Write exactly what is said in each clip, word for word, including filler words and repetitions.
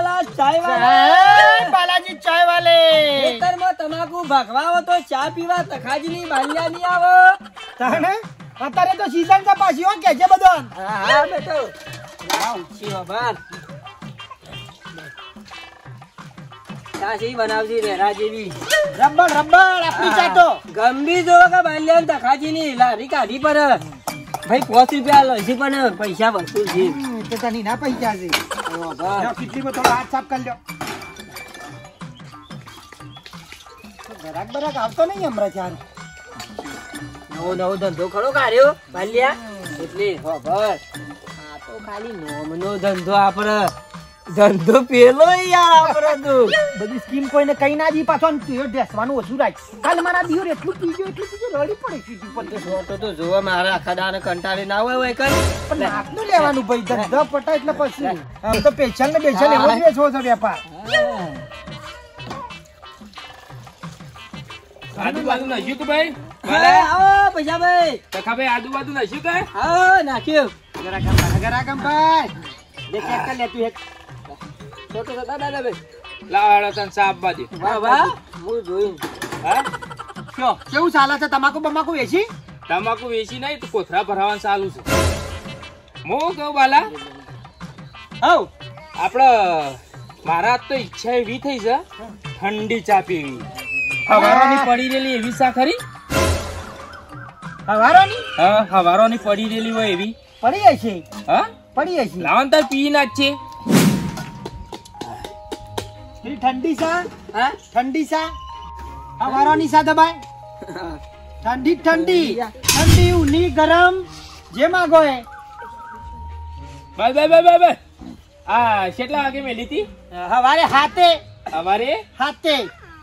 वाला चाय वाला बालाजी चाय वाले ખેતર માં તમાકુ ભગવાવો તો ચા પીવા તખાજી ની બાલિયા ની આવો તાને અત્યારે તો સીઝન છે પાછી હો કે છે બધો હા હા બેટો લાવ છી બાબા ચા સી બનાવજી રેરા જેવી રબર રબર આપણી ચા તો ગંભીર જો કે બાલિયા તખાજી ની લારી કાઢી પર ભાઈ પાંચ રૂપિયા લઈશી પણ પૈસા વસૂલ છે તો તની ના પૈસા છે બાબા કેટલી માં થોડો હાથ સાફ કરી લ્યો ગરાક બરાક આવતો નહીં હમણાં ચાર નવો નવો ધંધો ખરો કાઢ્યો બાલિયા એટલે ખબર આ તો ખાલી નોમનો ધંધો આપડે ધંધો પેલો યાર આપડે તો બધી સ્કીમ કોઈને કઈ ના દી પાછો બેસવાનું ઓછું રાખ કાલ મારા દિયોર એટલું પીજો એટલું પીજો રડી પડે સીધી પર છોટો તો જોવા મારા આખા દાને કંટાળી ના હોય હોય કઈ પણ નાકનું લેવાનું ભાઈ ધંધો પટા એટલે પછી આમ તો પેશલ ને બેશલ એવો જ વેચવો છે વેપાર આજુબાજુ નાખ્યું કે ભાઈ આવો પૈસા ભાઈ તખા ભાઈ આજુબાજુ નાખ્યું કે હા નાખ્યું ગરાક ગરાક ભાઈ દેખ એક કર લે તું એક છોટો તો દાદા ભાઈ લાવાડો તને સાપ બાદી વાહ વાહ હું જોઈન હા કયો કેવું ચાલે છે તમાકુ બમાકુ વેચી તમાકુ વેચી નહીં તો કોથરા ભરાવાનું ચાલુ છે હું કહું બાલા હવ આપડે મારા તો ઈચ્છા એવી થઈ છે ઠંડી ચા પીવી હવારોની પડી રહેલી એવી ચા ખરી હવારોની હા હવારોની પડી રહેલી હોય એવી પડી જાય છે હા પડી જાય છે લાવન તાર પી ના જ છે ઠંડી સા હા ઠંડી સા હવારોની સા દબાય ઠંડી ઠંડી ઠંડી ઉની ગરમ જે માંગો એ બાય બાય બાય બાય આ કેટલા વાગે મેલી હતી હવારે હાથે અમારે હાથે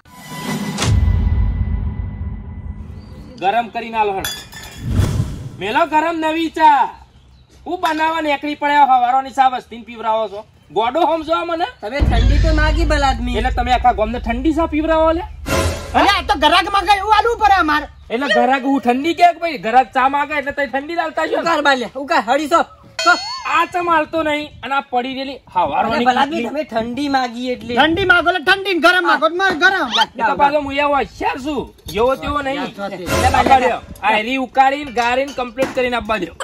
ગરમ કરી ના લો મેલો ગરમ નવી ચા હું બનાવવા નીકળી પડ્યા હવારોની ચા વસ્તી પીવરાવો છો ગોડો સમજો મને તમે ઠંડી તો માગી ભલ આદમી એટલે તમે આખા ગામને ઠંડી ચા પીવરાવો લે અરે આ તો ગરાક માં એવું આલવું પડે અમાર એટલે ઘરાક હું ઠંડી કે ભાઈ ઘરાક ચા માંગે એટલે તઈ ઠંડી લાવતા છો ઉકાર બાલ્યા ઉકાર હડીસો આ ચા માલતો નહીં અને આ પડી રહેલી હવારોની ભલ આદમી તમે ઠંડી માગી એટલે ઠંડી માંગો એટલે ઠંડી ને ગરમ માંગો એટલે ગરમ તો પાછો હું એવો હોશિયાર છું જેવો તેવો નહીં આપવા દ્યો. આ હેરી ઉકાળીને ગાળીને કમ્પ્લીટ કરીને આપવા દ્યો.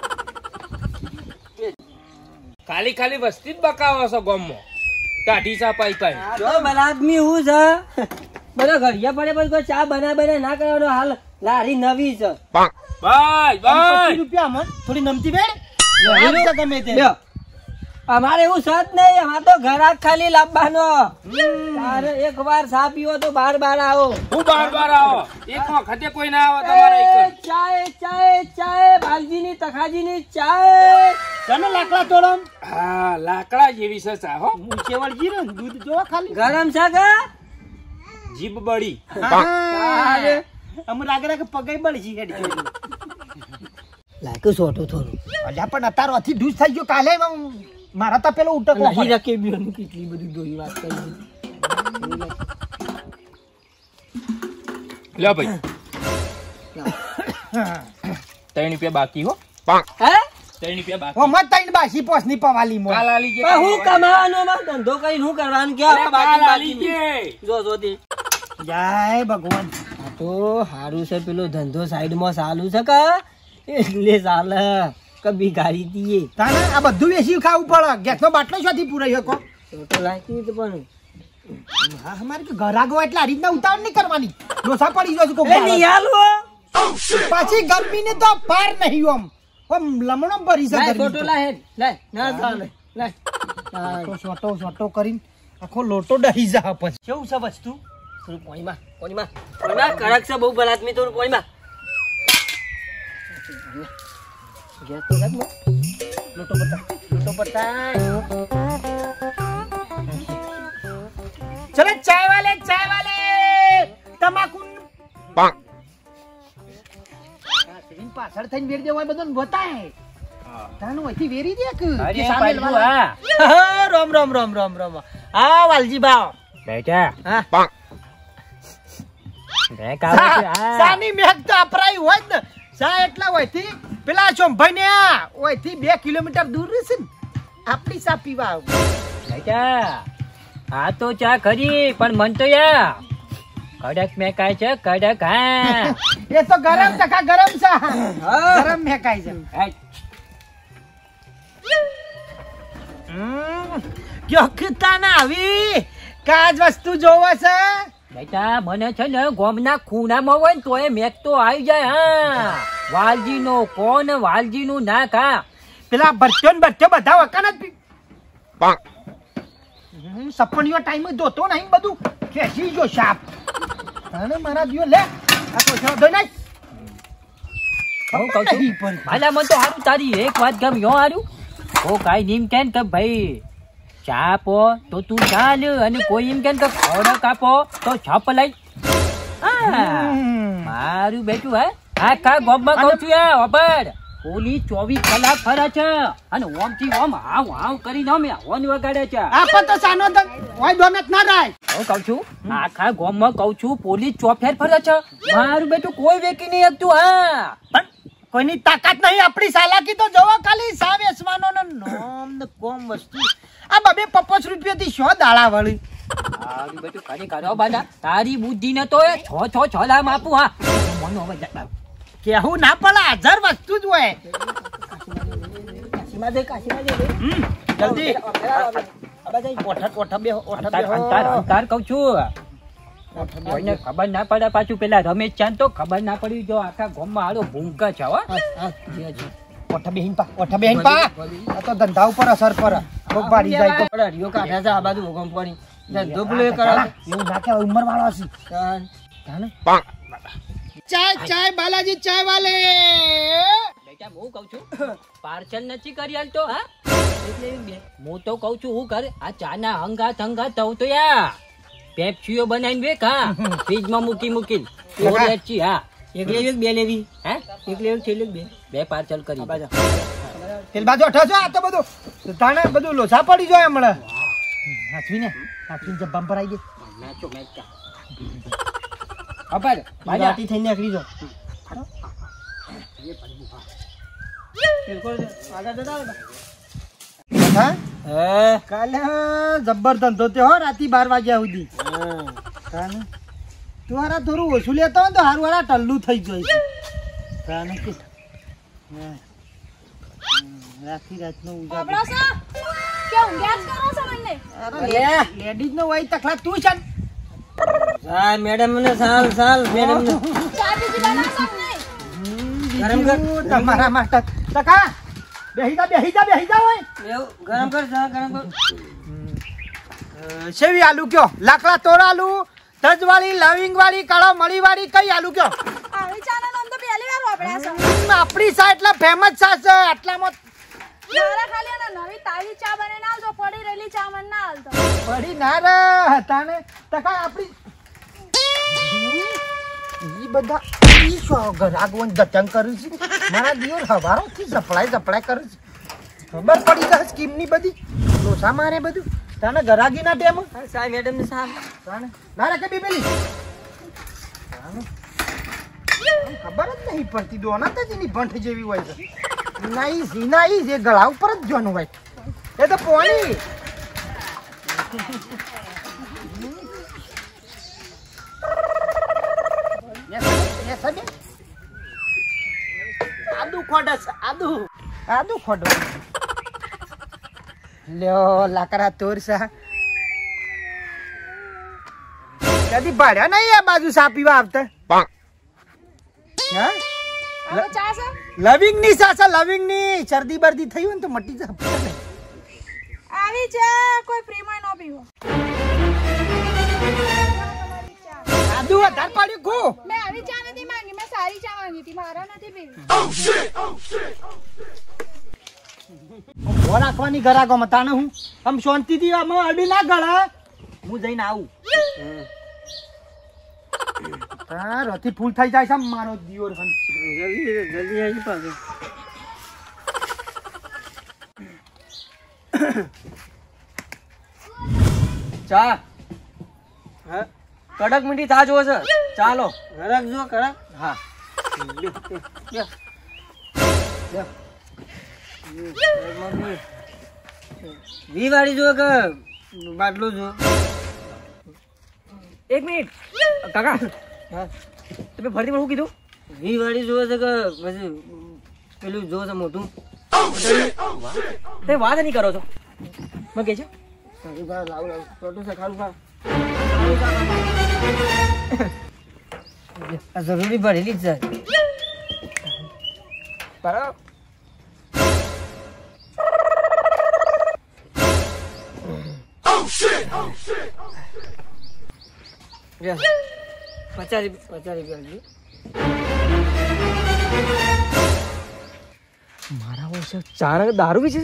ખાલી ખાલી વસ્તી જ બકાવો છો ગામમાં ટાઢી ચા પાઈ પાઈ જો ભલ આદમી હું છે બધો ઘડિયા પડે પણ કોઈ ચા બના બના ના કરવાનો હાલ લારી નવી છે બાય બાય પચીસ રૂપિયા મન થોડી નમતી બેડ ગમે તે લ્યો. અમારે એવું સત નહીં અમાર તો ઘરાક ખાલી લાવવાનો તારે એક વાર સા પીવો તો બાર બાર આવો હું બાર બાર આવો એક વખતે કોઈ ના આવે તમારે એ, ચાય ચાય ચાય બાલજી ની તખાજી ની ચાય તમે લાકડા તોડમ હા લાકડા જેવી છે ચા હો મૂછે વળગી ને દૂધ જોવા ખાલી ગરમ છે કે જીભ બળી તારે અમ રાગે રાગે પગે બળજી હેડી જોઈ લાગે સોટો થોડું અલ્યા પણ અતારો અથી ડૂસ થઈ ગયો કાલે મારા તો પેલો ઉટકો નહીં રકે બીઓની કેટલી બધી દોરી વાત કરી લે ભાઈ ત્રણ રૂપિયા બાકી હો હે ત્રણ રૂપિયા બાકી ઓ મત તઈન બાસી પોસની પવાલી મો કાલ આલી પણ હું કમાવાનો માં ધંધો કરી હું કરવાનું કે કાલ બાકી આલી બાકી જે જો જો દે જય ભગવાન આ તો હારું છે પેલો ધંધો સાઈડ માં ચાલુ છે કે એટલે ચાલે કભી ગાડી દીએ તાને આ બધું વેસી ખાવું પડે ગેસનો બાટલો શોથી પૂરાઈ શકો તો લાગી તો પણ હા અમારે કે ઘરાગો એટલે આ રીતના ઉતાવળ નહીં કરવાની ડોસા પડી જશે કોક એ નહીં હાલો પાછી ગરમી ને તો પાર નહીં ઓમ ઓમ લમણો ભરી છે લાય ગરમી ફોટો તો. લાય લાય ના ચાલે લાય તો સોટો સોટો કરીને આખો લોટો ડહી જા પછી કેવું છે વસ્તુ થોડું પોણીમાં પોણીમાં પોણીમાં કડક છે બહુ બલાત્મી થોડું પોણીમાં ગેસ તો કાઢ લો. લોટો બતા લોટો બતા ચલે ચાય વાલે ચાય વાલે તમાકુ પાછળ થઈને વેરી દેવાય બધું બતાય તાનું અહીંથી વેરી દે કે અરે કે સામે પાડું, વાળા. હા. હા, રામ રામ રામ રામ રામ હા વાલજી બાવ બેટા હા બે સા- સાની મેઘ તો અપરાઈ હોય જ ને સા એટલા હોય થી પેલા ચોંભાઈ ને આ હોય થી બે કિલોમીટર દૂર રહેશે ને આપણી સા પીવા આવ. બેટા હા તો ચા ખરી પણ મન તો યા કડક મેકાય છે કડક હા એ તો ગરમ ટકા ગરમ છે ગરમ મેકાય છે ક્યો કીતા ના આવી કાજ વસ્તુ જોવો છે બેટા મને છે ને ગોમના ખૂણામાં હોય ને તોય મેક તો આવી જાય હા વાલજી નો કોણ વાલજી નું ના કા પેલા બચ્ચો ને બચ્ચો બધા વકાન જ સપનીઓ ટાઈમ જોતો નહીં બધું ખેંચી જો સાપ અને મારા દિયો લે આ તો છે ધોઈ નાખ હું કહું છું ભાલા મને તો હારું તારી એક વાત ગમ્યો હારું ઓ કાઈ નીમ કેન કે ભાઈ ચા આપો તો તું ચાલ અને કોઈ એમ કેન કે ખોડક આપો તો છપ લઈ મારું બેટું હે આખા ગોમમાં કહું છું યાર ઓબર પોલીસ ચોવીસ કલાક ફરે છે અને ઓમ થી ઓમ હાવ હાવ કરીને અમે હોન વગાડે છે આપો તો સાનો તો ઓય દોમેત ના રાય હું કહું છું આખા ગોમમાં કહું છું પોલીસ ચોફેર ફરે છે મારું બેટું કોઈ વેકી નહીં શકતું હા પણ કોઈની તાકાત નહીં આપણી સાલાકી તો જોવો ખાલી સાવેસવાનો ને નોમ ને કોમ વસ્તુ આ બબે પચાસ રૂપિયા થી શો દાડા વાળી મારું બેટું ખરી કરો બાડા તારી બુદ્ધિ ને તો છ છ છલામ આપું હા મને હવે જતા કેવું ના પડે હાજર વસ્તુ જ હોય જલ્દી ઓઠ ઓઠ બે ઓઠ બે અંતાર અંતાર કહું છું કોઈને ખબર ના પડે પાછું પેલા રમેશ ચાંદ તો ખબર ના પડી જો આખા ગામમાં હાલો ભૂંકા છે હો ઓઠ બેહીન પા ઓઠ બેહીન પા આ તો ધંધા ઉપર અસર પર ખૂબ બારી જાય તો રિયો કાઢા છે આ બાજુ કંપની ધંધો પેલો કરે એવું ના કે ઉંમર વાળો છે જાને ચાય ચાય બાલાજી ચાય વાલે બેટા હું કહું છું પાર્સલ નથી કરી આલતો હા એટલે બે હું તો કહું છું હું કરે આ ચા ના હંગાત હંગાત થવું તો યા પેપ્સીઓ બનાવીને વેક હા ફ્રીજમાં મૂકી મૂકી ઓરેચી હા એક લેવી બે લેવી હા એક લેવી છે બે બે પાર્સલ કરી તેલ બાજુ અઠા છો આ તો બધું તાણે બધું લોસા પડી જાય હમણાં નાચવીને નાચવીને જબ્બામ પર આવી ગઈ નાચો મેચા અપાર બાજાટી થઈને નીકળી જો હા હે કાલે જબ્બર ધંધો તે હો રાતી બાર વાગ્યા સુધી કાને તું હારા થોડું ઓછું લેતો હોય તો હારું હારા ટલ્લું થઈ જાય કાને કે રાતી રાતનો ઉજાગર કે ઊંઘ્યા જ કરો છો મને અરે લેડીઝ નો હોય તકલા તું છે હા મેડમ ને સાલ સાલ મેડમ ને ચા બીજી બનાવશો ને ગરમ કર તમારા માટે તકા બેહી જા બેહી જા બેહી જા હોય એવું ગરમ કર ચા ગરમ કર સેવી આલુ કયો લાકડા તોર આલુ તજવાળી લવિંગ વાળી કાળો મળી વાળી કઈ આલુ કયો આવી ચાનો નામ તો પહેલી વાર વાપર્યા છે આપણી સા એટલા ફેમસ સા છે આટલામાં મારા ખાલી એના નવી તાજી ચા બનાવીને આવજો પડી રહેલી ચા મને ના હાલતો પડી ના રે તાને તકા આપણી ઈ બધા ઈ શો ગરાગવન જતન કરું છે મારા દિયોર હવારો થી સપ્લાય સપ્લાય કરું છે ખબર પડી જાય સ્કીમ ની બધી લોસા મારે બધું તાને ગરાગી ના ટેમ સાહેબ મેડમ ને સાહેબ તાને ના રે કે બીબેલી ખબર જ નહીં પડતી દોના તો જેની ભંઠ જેવી હોય છે નાઈ ઝીનાઈ જે ગળા ઉપર જ જોવાનું હોય એ તો પોણી આદુ ખોડસ આદુ આદુ ખોડો લ્યો લાકડા તોરસા કદી ભાડ્યા નહીં આ બાજુ સા પીવા આવતા હા આવો ચા છે લવિંગ ની સાસા લવિંગ ની શરદી બરદી થઈ હોય ને તો મટી જા આવી ચા કોઈ ફ્રીમાં ન પીવો આદુ વધાર પાડ્યું ખો મેં આવી ચા નથી માંગી મેં સારી ચા માંગી હતી મારા નથી પીવી ભો રાખવાની ગરાગો મતાને હું આમ શાંતિથી આમાં અડી ના ગળા હું જઈને આવું હા રથી ફૂલ થઈ જાય છે મારો દિયોર ખન જલ્દી જલ્દી આવી પાછો ચા હા કડક મીઠી ચા જોવે છે ચાલો કડક જો કડક હા વી વાળી જો કે બાટલું જો એક મિનિટ કાકા તમે ફરતી શું કીધું? વી વાળી જોવે છે કે પછી પેલું જો છે મોટું તમે વાત નહીં કરો છો મેં કે છે લાવ લાવ છોટું છે ખાલું ખા આ જરૂરી ભરેલી જ છે બરાબર પચાસ પચાસ રૂપિયા મારા વર્ષે ચાર દારૂ બી છે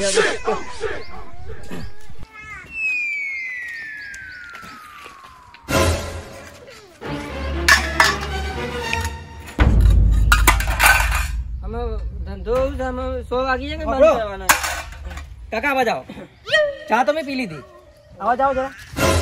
અમે ધંધો અમે સો વાગી જાય કે બંધ કરવાના કાકા આવા જાઓ ચા તો મેં પી લીધી આવા જાઓ જરા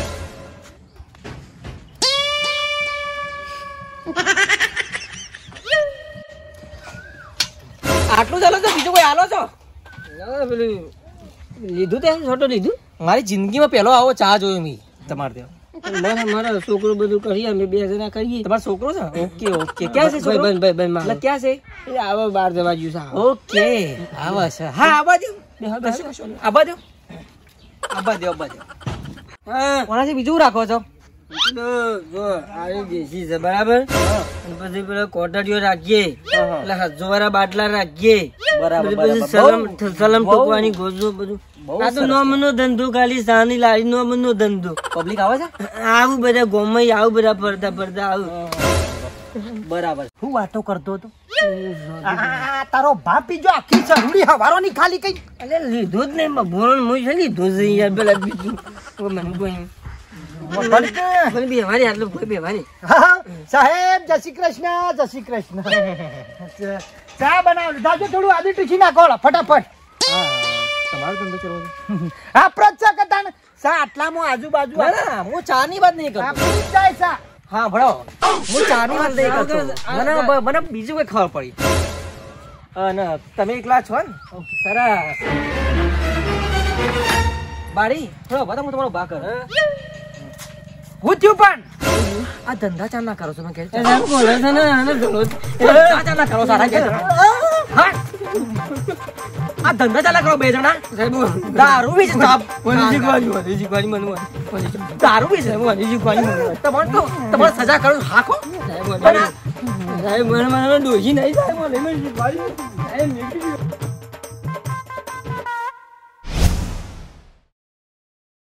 આટલું ચાલો તો બીજું કોઈ હાલો છો પેલું લીધું તે છોટો લીધું મારી જિંદગીમાં પહેલો આવો ચા જોયો મેં તમારે ત્યાં બસ મારા છોકરો બધું કરીએ અમે બે જણા કરીએ તમારો છોકરો છે ઓકે ઓકે ક્યાં છે છોકરો? ભાઈ ભાઈ ભાઈ એટલે ક્યાં છે એ આવો બાર જવા ગયું છે ઓકે આવા છે હા આવા દો કશું કશું નહીં. આવા દો આવા દો આવા દો હા કોનાથી બીજું રાખો છો તો જો આ દેશી છે બરાબર અને પછી પેલા કોટડીઓ રાખીએ એટલે હજો વાળા બાટલા રાખીએ બરાબર, પછી બરાબર. સલમ બહુ- સલમ બહુ- ટોકવાની ગોજો બધું બહુ આ તો સરસ. નોમનો ધંધો ખાલી સાની લારી નોમનો ધંધો પબ્લિક આવે છે આવું બધા ગોમય આવું બધા પડતા પડતા આવું બરાબર હું વાતો કરતો હતો તારો બાપ બીજો આખી જરૂરી હવારો ની ખાલી કઈ અલે લીધું જ નહીં ભોરણ મું છે લીધું છે યાર પેલા બીજું ઓ મને કોઈ મને બેવાની આટલું કોઈ બેવાની સાહેબ જય શ્રી કૃષ્ણ જય શ્રી કૃષ્ણ ચા બનાવ જાજો થોડું આદુ ટીસી નાખો ફટાફટ તમારો ધંધો ચલાવો છો? હા પ્રત્સા કતાન સા આટલામાં આજુબાજુ ના ના હું ચા ની વાત નહીં કરતો આપણી જ જાય સા હા ભણો હું ચા ની વાત નહીં કરતો મને બ- મને બીજું કઈ ખબર પડી અને તમે એકલા છો ને સરસ બારી થોડો બધા હું તમારો બા કર હું થયું પણ આ ધંધા ચા ના કરો છો મેં કહ્યું એમ બોલે છે ને આને ઘણો ધંધા ચા ના કરો સારા કે હા આ ધંધા ચાલા કરો બે જણા સાહેબ દારૂ બી છે સાહેબ. મને શીખવાડ્યું મને શીખવાડ્યું મને મને દારૂ બી છે મને શીખવાડ્યું મને તમારે તો તમારે સજા કરું હાકો સાહેબ મને સાહેબ મને મને ડોસી નહીં સાહેબ મને મને શીખવાડ્યું સાહેબ મેં કીધું